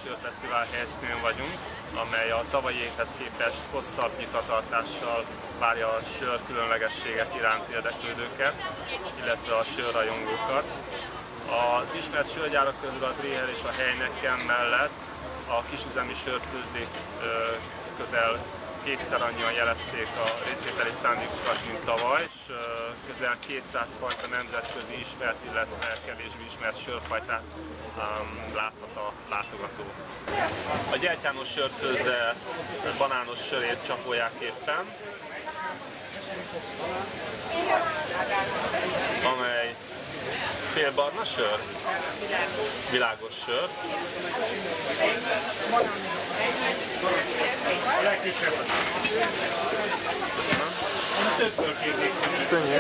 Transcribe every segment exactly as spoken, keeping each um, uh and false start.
Sörfesztivál helyszínén vagyunk, amely a tavalyi évhez képest hosszabb nyitvatartással várja a sör különlegességek iránt érdeklődőket, illetve a sörrajongókat. Az ismert sörgyárak közül a Dréher és a Heineken mellett a kisüzemi sörfőzdék közel kétszer annyian jelezték a részvételi szándékukat, mint tavaly, és közel kétszáz fajta nemzetközi ismert, illetve kevésbé ismert sörfajtát um, láthat a látogató. A gyertyános sörfőzde banános sörét csapolják éppen, amely félbarna sör, világos sör. Köszönöm. Köszönjük.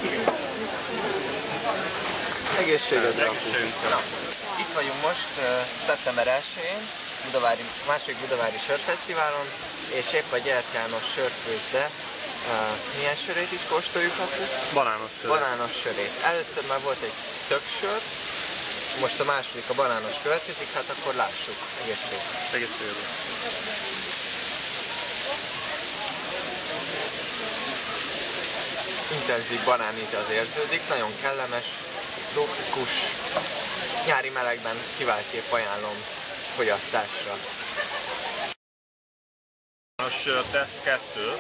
Egészségedre. Egészségünkre. Itt vagyunk most uh, szeptember elsején, Budavári, második Budavári Sörfesztiválon, és épp a gyertyános sörfőzde uh, milyen sörét is kóstoljuk akkor? Banános sörét. Banános sörét. Először már volt egy tök sör, most a második, a banános következik, hát akkor lássuk. Egészségedre. Egészségedre. Intenzív banáníze az érződik, nagyon kellemes, trópikus, nyári melegben kiváltképp ajánlom fogyasztásra. A sör teszt kettő.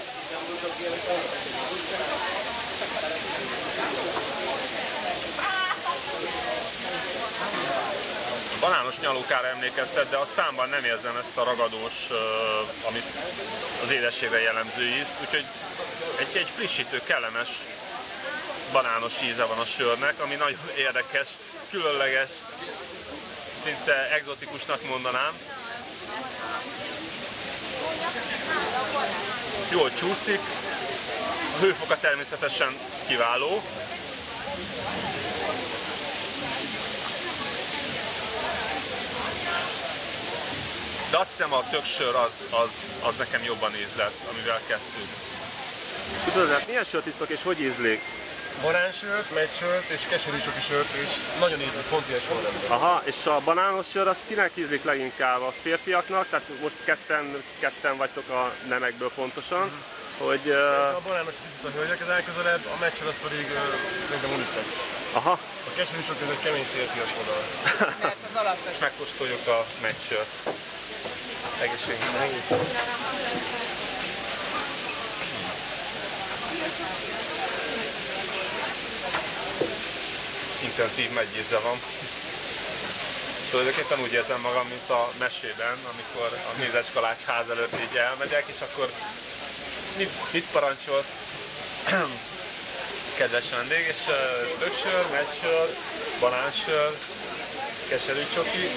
Banános nyalókára emlékeztet, de a számban nem érzem ezt a ragadós, amit az édességre jellemző ízt, úgyhogy egy, egy frissítő, kellemes banános íze van a sörnek, ami nagyon érdekes, különleges, szinte egzotikusnak mondanám. Jól csúszik, a hőfoka természetesen kiváló. De azt hiszem a töksör az, az, az nekem jobban ízlett, amivel kezdtünk. Tudod, milyen sört isztok és hogy ízlik? Banánsört, megysört és keserű csoki sört, és nagyon ízlik, pont ilyen sorrendben. Aha, és a banános sör az kinek ízlik leginkább? A férfiaknak? Tehát most ketten, ketten vagytok a nemekből pontosan. Mm-hmm. Hogy, uh... A banános ízlik a hölgyek az elközelebb, a megysör az pedig uh, szerintem unisex. Aha. A keserű csoki az egy kemény férfias vonal. És megkóstoljuk a megysört. Egészségünkre. Intenzív meggyíze van. Tulajdonképpen úgy érzem magam, mint a mesében, amikor a mézeskalács ház előtt így elmegyek, és akkor mit, mit parancsolsz, kedves vendég, és uh, töksör, megysör, banánsör, keserű csoki.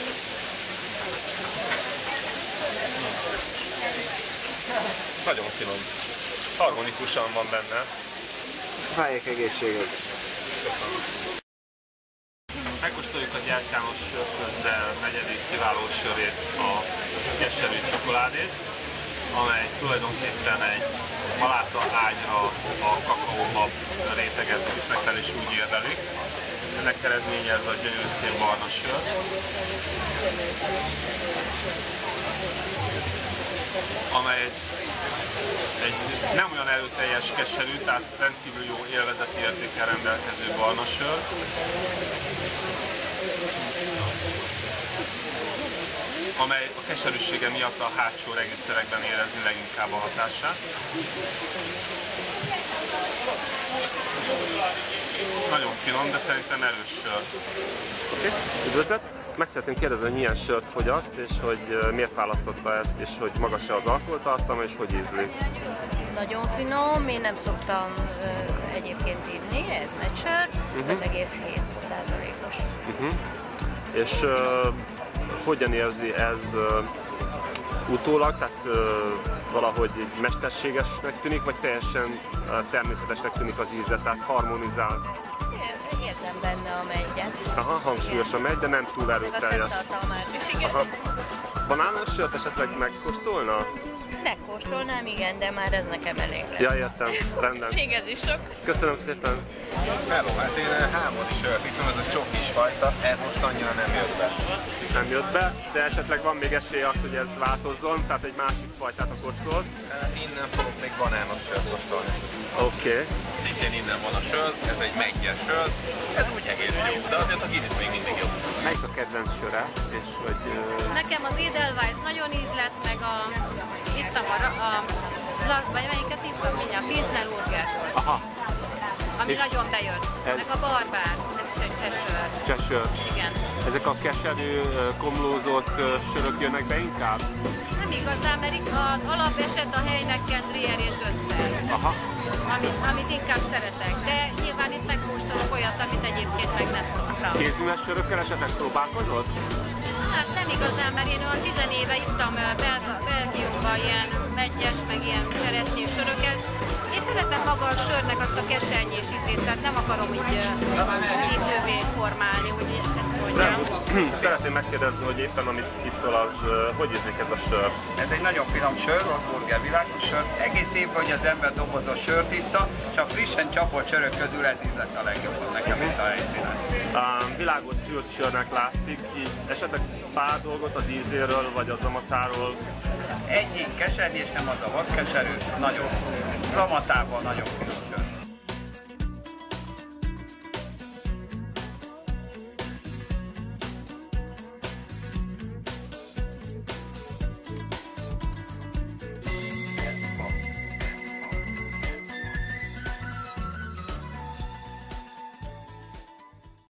Nagyon finom. Harmonikusan van benne. Váljék egészséget! Köszönöm. Megkóstoljuk a gyertyános sörfőzde negyedik kiváló sörét, a keserű csokoládét, amely tulajdonképpen egy maláta ágyra a kakaóbab réteget visznek fel és úgy érdelik. Ennek eredménye ez a gyönyörű szép barna sör. Amely egy, egy nem olyan erőteljes keserű, tehát rendkívül jó élvezeti értékkel rendelkező barna sör. Amely a keserűsége miatt a hátsó regiszterekben érezni leginkább a hatását. Nagyon finom, de szerintem erős sör. Oké, okay. Üdvözlet! Meg szeretném kérdezni, hogy milyen sört fogyaszt, és hogy miért választotta ezt, és hogy magas-e az alkoholtartalma, és hogy ízlik. Nagyon finom, én nem szoktam ö, egyébként ívni, ez megysör, uh-huh. öt egész hét százalékos. Uh-huh. És uh, hogyan érzi ez uh, utólag, tehát uh, valahogy egy mesterségesnek tűnik, vagy teljesen uh, természetesnek tűnik az íze, tehát harmonizál? Érzem benne a megyet. Aha, hangsúlyosan megy, de nem túl erőteljes. Meg a szesztartalmát is, igen. Aha. Banános sört esetleg megkóstolna? Megkóstolnám, igen, de már ez nekem elég lesz. Ja, értem. Rendben. Még ez is sok. Köszönöm szépen. Hello, hát én hámoni sört iszom, ez a csokis fajta, ez most annyira nem jött be. Nem jött be, de esetleg van még esély az, hogy ez változzon, tehát egy másik fajtát a kóstolsz. Innen fogok még banános sört kóstolni. Oké. Okay. Szintén innen van a sör, ez egy meggyes sör, ez úgy egész jó, de azért a Guinness még mindig jó. Melyik a kedvenc söre? És hogy, uh... Nekem az Edelweiss nagyon ízlett, meg a ittam a, a Zlag, vagy melyiket ittam, mindjárt, Pilsner Urgert, Aha. ami és nagyon bejött. ez... Meg a Barbár, ez is egy csesör. Csesör. Igen. Ezek a keserű, komlózott sörök jönnek be inkább? Nem igazán, mert itt az alapeset a Heineken, Dreher és Gösser, Aha. amit, amit inkább szeretek. De nyilván itt megkóstolok olyat, amit egyébként meg nem szoktam. Kézműves sörökkel esetleg próbálkozol? Hát nem igazán, mert én olyan tizenéve ittam Belga, Belgiumban ilyen meggyes, meg ilyen cseresznyés söröket. Én szeretem maga a sörnek azt a kesernyés ízét, tehát nem akarom így üdítővé formálni, úgy ezt mondjam. Szeretném megkérdezni, hogy éppen amit iszol, az hogy ízik ez a sör? Ez egy nagyon finom sör, Rottburger világos sör. Egész évben, hogy az ember dobozos sört issza, és a frissen csapott sörök közül ez ízlett a legjobban nekem, mint a helyszínen. Um, világos szűrt sörnek látszik, így esetleg pár dolgot az ízéről, vagy az amatáról? Ennyi kesernyés, nem az a vadkeserű, nagyon zamatában nagyon finom sör.